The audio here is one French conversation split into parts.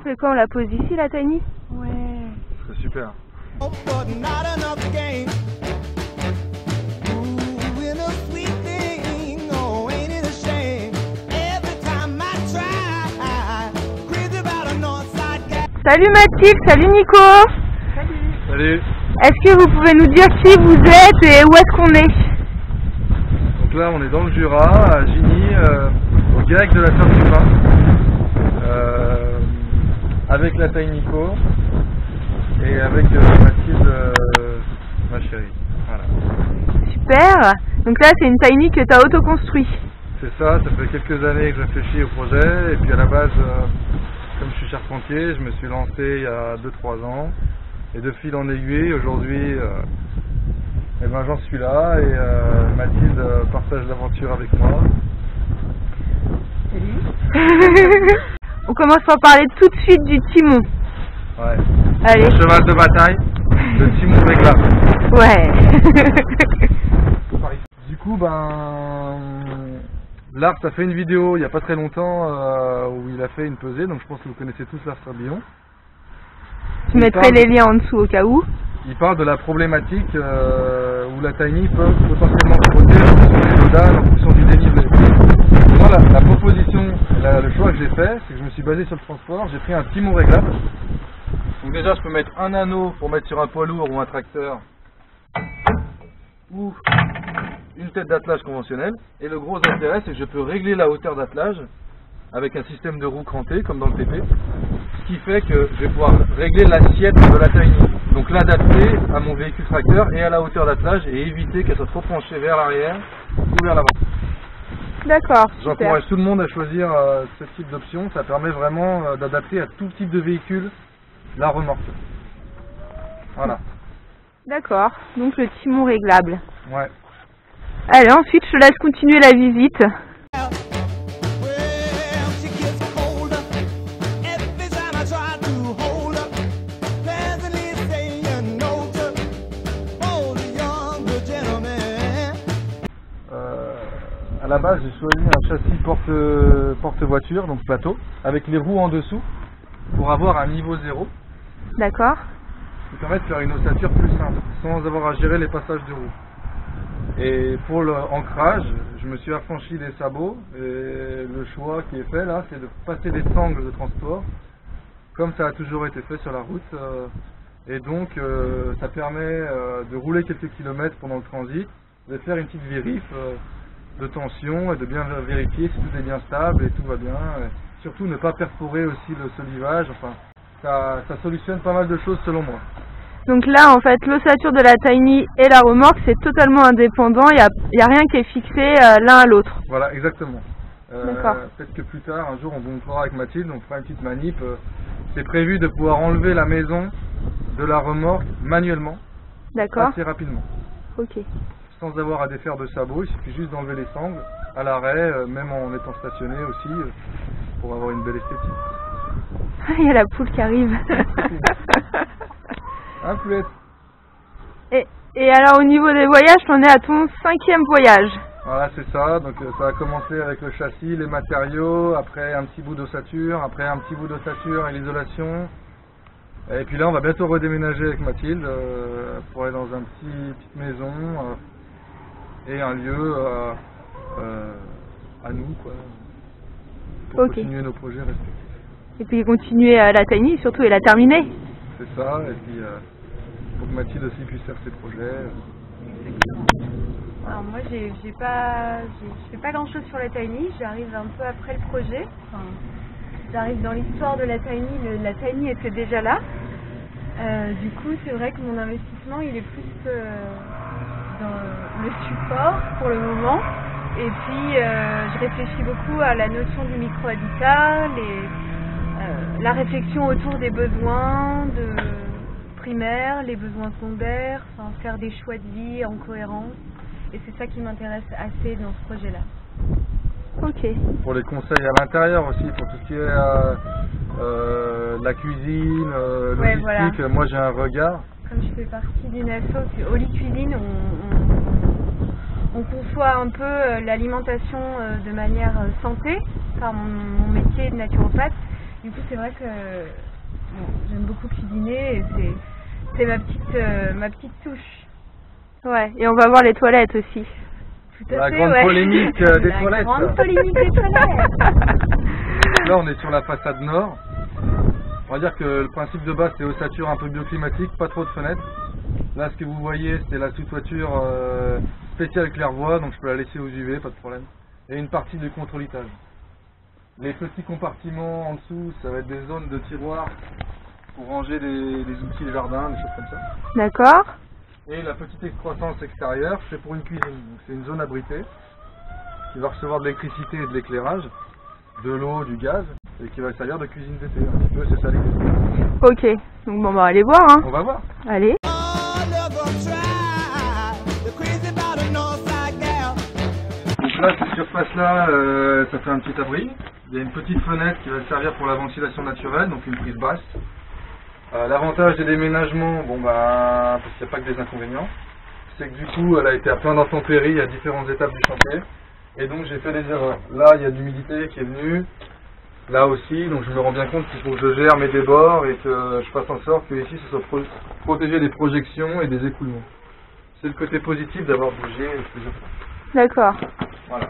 fait quoi? On la pose ici, la Tiny? Ouais. C'est super. Salut Mathilde, salut Nico. Salut. Salut. Est-ce que vous pouvez nous dire qui vous êtes et où est-ce qu'on est? Donc là on est dans le Jura, à Gigny, au direct de la ferme du Pin, avec la taille Nico et avec Mathilde, ma chérie. Voilà. Super. Donc là c'est une Tiny que tu as auto-construit. C'est ça, ça fait quelques années que je réfléchis au projet et puis à la base, comme je suis charpentier, je me suis lancé il y a 2-3 ans et de fil en aiguille, aujourd'hui eh ben, j'en suis là et Mathilde partage l'aventure avec moi. Salut. On commence par parler tout de suite du timon. Ouais. Allez. Le cheval de bataille, le timon réglable. Ouais. Du coup, Lars a fait une vidéo il n'y a pas très longtemps où il a fait une pesée, donc je pense que vous connaissez tous Lars Rabillon. Je mettrai les liens en dessous au cas où. Il parle de la problématique où la Tiny peut potentiellement frotter en fonction des lodages, en fonction du dénivelé. Moi, la proposition, le choix que j'ai fait, c'est que je me suis basé sur le transport, j'ai pris un timon réglable. Donc déjà, je peux mettre un anneau pour mettre sur un poids lourd ou un tracteur, ou une tête d'attelage conventionnelle. Et le gros intérêt, c'est que je peux régler la hauteur d'attelage avec un système de roue crantée, comme dans le TP. Ce qui fait que je vais pouvoir régler l'assiette de la Tiny. Donc l'adapter à mon véhicule tracteur et à la hauteur d'attelage et éviter qu'elle soit trop penchée vers l'arrière ou vers l'avant. D'accord. J'encourage tout le monde à choisir ce type d'option. Ça permet vraiment d'adapter à tout type de véhicule la remorque. Voilà. D'accord. Donc le timon réglable. Ouais. Allez, ensuite je te laisse continuer la visite. À la base, j'ai choisi un châssis porte-voiture, donc plateau, avec les roues en dessous, pour avoir un niveau zéro. D'accord. Qui permet de faire une ossature plus simple, sans avoir à gérer les passages de roues. Et pour l'ancrage, je me suis affranchi des sabots, et le choix qui est fait là, c'est de passer des sangles de transport, comme ça a toujours été fait sur la route. Et donc, ça permet de rouler quelques kilomètres pendant le transit, de faire une petite vérif de tension et de bien vérifier si tout est bien stable et tout va bien. Et surtout ne pas perforer aussi le solivage. Enfin, ça solutionne pas mal de choses selon moi. Donc là en fait l'ossature de la Tiny et la remorque c'est totalement indépendant, il n'y a rien qui est fixé l'un à l'autre. Voilà, exactement. D'accord. Peut-être que plus tard, un jour on montrera avec Mathilde, on fera une petite manip. C'est prévu de pouvoir enlever la maison de la remorque manuellement. D'accord. Assez rapidement. Ok. Sans avoir à défaire de sabots, il suffit juste d'enlever les sangles à l'arrêt, même en étant stationné aussi, pour avoir une belle esthétique. Il y a la poule qui arrive. Un poulet. Et alors au niveau des voyages, t'en es à ton 5e voyage. Voilà, c'est ça. Donc ça a commencé avec le châssis, les matériaux, après un petit bout d'ossature, après un petit bout d'ossature et l'isolation. Et puis là, on va bientôt redéménager avec Mathilde pour aller dans une petite maison et un lieu à nous, quoi, pour continuer nos projets respectifs. Et puis continuer à la Tiny surtout et la terminer. C'est ça, et puis pour que Mathilde aussi puisse faire ses projets. Alors moi je fais pas grand chose sur la Tiny, j'arrive un peu après le projet. Enfin, j'arrive dans l'histoire de la Tiny, la Tiny était déjà là. Du coup c'est vrai que mon investissement il est plus dans le support pour le moment. Et puis je réfléchis beaucoup à la notion du micro-habitat, la réflexion autour des besoins primaires, les besoins secondaires, enfin, faire des choix de vie en cohérence. Et c'est ça qui m'intéresse assez dans ce projet-là. Ok. Pour les conseils à l'intérieur aussi, pour tout ce qui est la cuisine, logistique, voilà. Moi j'ai un regard. Comme je fais partie d'une asso, Oli Cuisine, on conçoit un peu l'alimentation de manière santé, par mon métier de naturopathe. Du coup, c'est vrai que bon, j'aime beaucoup cuisiner et c'est ma petite touche. Ouais, et on va voir les toilettes aussi. Tout à La fait, grande ouais. polémique des La toilettes. grande polémique des toilettes. Là, on est sur la façade nord. On va dire que le principe de base, c'est ossature un peu bioclimatique, pas trop de fenêtres. Là, ce que vous voyez, c'est la sous-toiture spéciale claire-voie, donc je peux la laisser aux UV, pas de problème. Et une partie du contrôlitage. Les petits compartiments en dessous, ça va être des zones de tiroirs pour ranger des outils de jardin, des choses comme ça. D'accord. Et la petite excroissance extérieure, c'est pour une cuisine. Donc c'est une zone abritée qui va recevoir de l'électricité et de l'éclairage, de l'eau, du gaz, et qui va servir de cuisine d'été. Un petit peu, c'est ça l'idée. Ok, donc bon, on va aller voir, hein. On va voir. Allez. Donc là, cette surface-là, ça fait un petit abri. Il y a une petite fenêtre qui va servir pour la ventilation naturelle, donc une prise basse. L'avantage des déménagements, bon bah, parce qu'il n'y a pas que des inconvénients, c'est que du coup, elle a été à plein d'intempéries à différentes étapes du chantier. Et donc j'ai fait des erreurs. Là, il y a de l'humidité qui est venue. Là aussi, donc je me rends bien compte qu'il faut que je gère mes débords et que je fasse en sorte que ici, ce soit protégé des projections et des écoulements. C'est le côté positif d'avoir bougé plusieurs fois. D'accord. Voilà.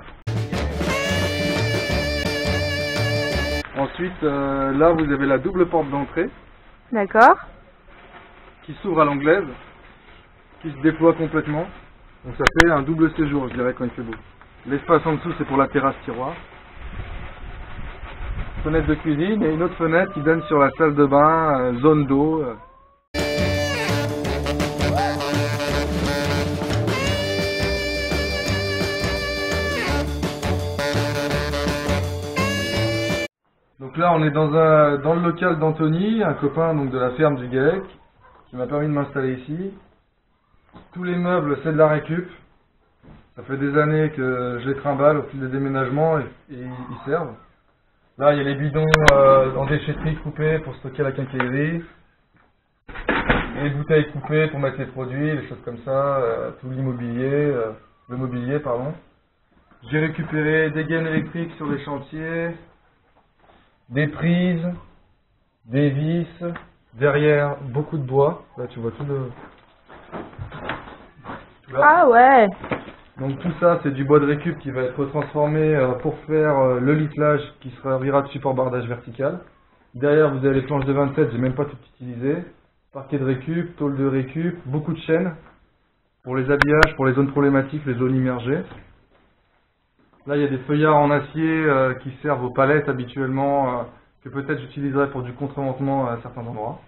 Ensuite, là, vous avez la double porte d'entrée D'accord. qui s'ouvre à l'anglaise, qui se déploie complètement. Donc ça fait un double séjour, je dirais, quand il fait beau. L'espace en dessous, c'est pour la terrasse tiroir. Fenêtre de cuisine et une autre fenêtre qui donne sur la salle de bain, zone d'eau. Donc là, on est dans le local d'Anthony, un copain donc de la ferme du GAEC, qui m'a permis de m'installer ici. Tous les meubles, c'est de la récup. Ça fait des années que je les trimballe au fil des déménagements et ils servent. Là, il y a les bidons en déchetterie coupés pour stocker la quincaillerie. Et les bouteilles coupées pour mettre les produits, les choses comme ça. Tout l'immobilier, le mobilier, pardon. J'ai récupéré des gaines électriques sur les chantiers, des prises, des vis, derrière beaucoup de bois. Là, tu vois tout le... Là. Ah ouais. Donc tout ça, c'est du bois de récup qui va être transformé pour faire le littelage qui servira de support bardage vertical. Derrière, vous avez les planches de 27, j'ai même pas tout utilisé. Parquet de récup, tôle de récup, beaucoup de chaînes pour les habillages, pour les zones problématiques, les zones immergées. Là, il y a des feuillards en acier qui servent aux palettes habituellement, que peut-être j'utiliserai pour du contreventement à certains endroits.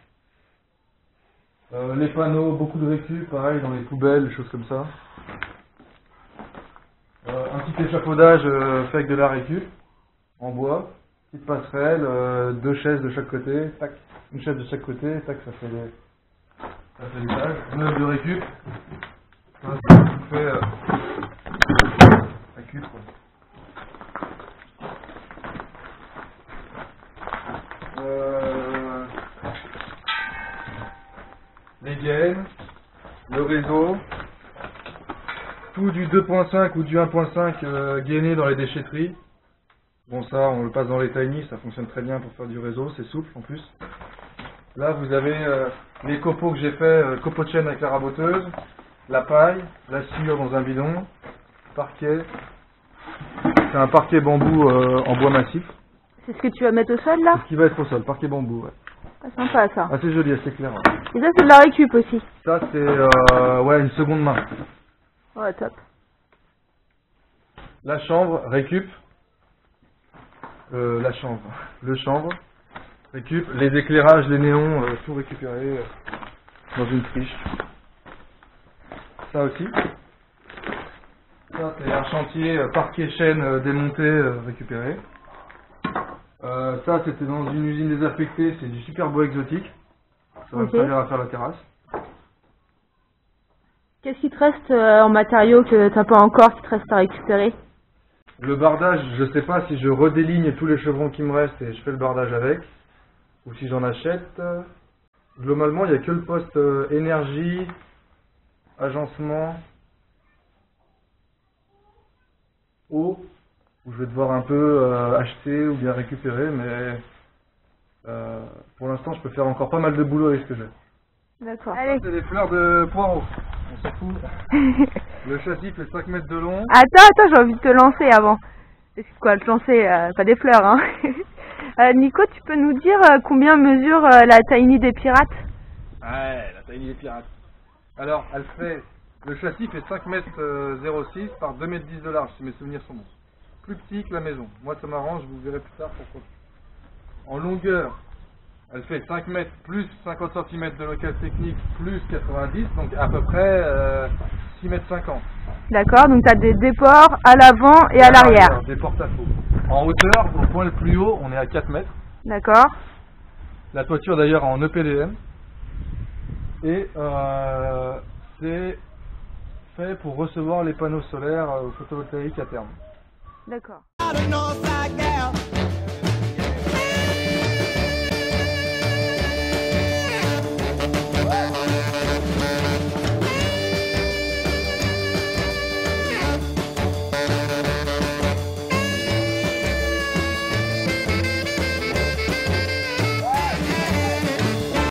Les panneaux, beaucoup de récup, pareil, dans les poubelles, des choses comme ça. Un petit échafaudage fait avec de la récup, en bois, petite passerelle, deux chaises de chaque côté, tac, une chaise de chaque côté, tac, ça fait l'étage. Meuble de récup, ça fait récup, quoi. Les gaines, le réseau, tout du 2.5 ou du 1.5 gainé dans les déchetteries. Bon, ça, on le passe dans les tiny, ça fonctionne très bien pour faire du réseau, c'est souple en plus. Là, vous avez les copeaux que j'ai fait, copeaux de chêne avec la raboteuse, la paille, la sciure dans un bidon, parquet. C'est un parquet bambou en bois massif. C'est ce que tu vas mettre au sol là? C'est ce qui va être au sol, parquet bambou, ouais. Ah, sympa ça. Assez joli, assez clair. Ouais. Et ça c'est de la récup aussi. Ça, c'est ouais, une seconde main. Ouais, top. La chambre, récup. La chambre, le chanvre, récup. Les éclairages, les néons, tout récupéré dans une friche. Ça aussi. Ça, c'est un chantier parquet chêne démonté, récupéré. Ça, c'était dans une usine désaffectée, c'est du super bois exotique. Ça va me servir à faire la terrasse. Qu'est-ce qui te reste en matériaux que t'as pas encore, qui te reste à récupérer? Le bardage, je sais pas si je redéligne tous les chevrons qui me restent et je fais le bardage avec, ou si j'en achète. Globalement, il n'y a que le poste énergie, agencement, eau, où je vais devoir un peu acheter ou bien récupérer, mais Pour l'instant, je peux faire encore pas mal de boulot avec ce que j'ai. D'accord. Ça, Allez. c'est des fleurs de poireaux. On s'en fout. Le châssis fait 5 mètres de long. Attends, j'ai envie de te lancer avant. C'est quoi, te lancer, pas des fleurs, hein. Nico, tu peux nous dire combien mesure la Tiny des pirates? Ouais, la Tiny des pirates. Alors, le châssis fait 5 mètres 06 par 2 mètres 10 de large, si mes souvenirs sont bons. Plus petit que la maison. Moi, ça m'arrange, vous verrez plus tard pourquoi. En longueur, elle fait 5 mètres plus 50 cm de local technique plus 90, donc à peu près 6 mètres 50. D'accord, donc tu as des déports à l'avant et à l'arrière. Des porte-à-faux. En hauteur, au point le plus haut, on est à 4 mètres. D'accord. La toiture d'ailleurs en EPDM. Et c'est fait pour recevoir les panneaux solaires photovoltaïques à terme. D'accord.